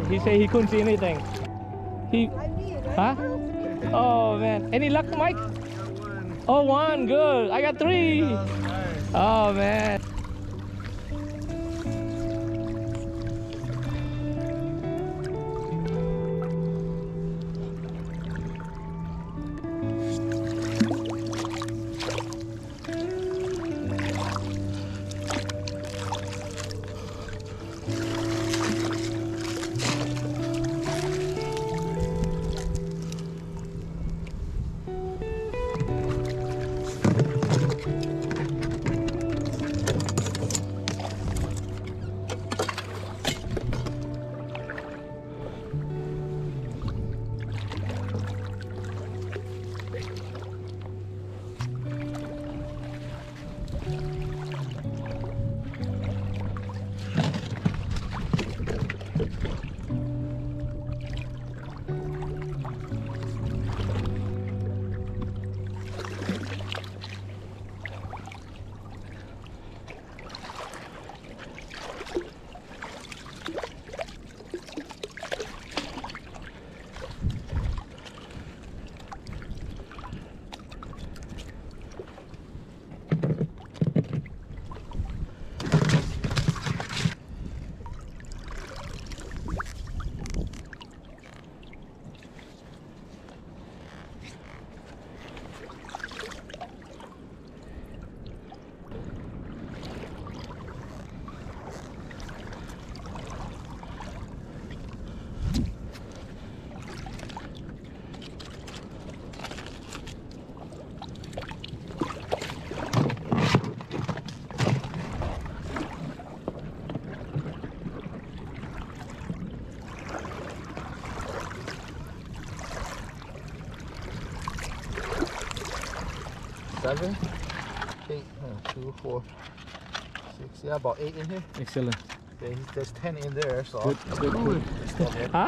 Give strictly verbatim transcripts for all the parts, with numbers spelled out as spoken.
He said he couldn't see anything. He, huh? Oh man, any luck, Mike? Oh, one, good. I got three. Oh man. Seven, eight, uh, two, four, six. Yeah, about eight in here. Excellent. Okay, there's ten in there, so. Good, good, good. Huh?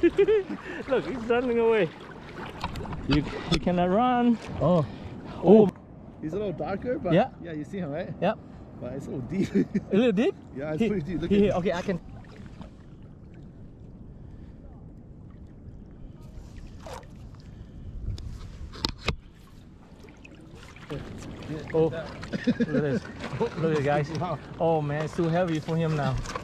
Look, he's running away. You, you cannot run. Oh, oh. He's a little darker, but yeah, yeah, you see him, right? Yep. But it's a little deep. A little deep? Yeah, it's he, pretty deep. Look he, at okay, I can. Oh, look at this. Look at it, guys. Oh man, it's too heavy for him now.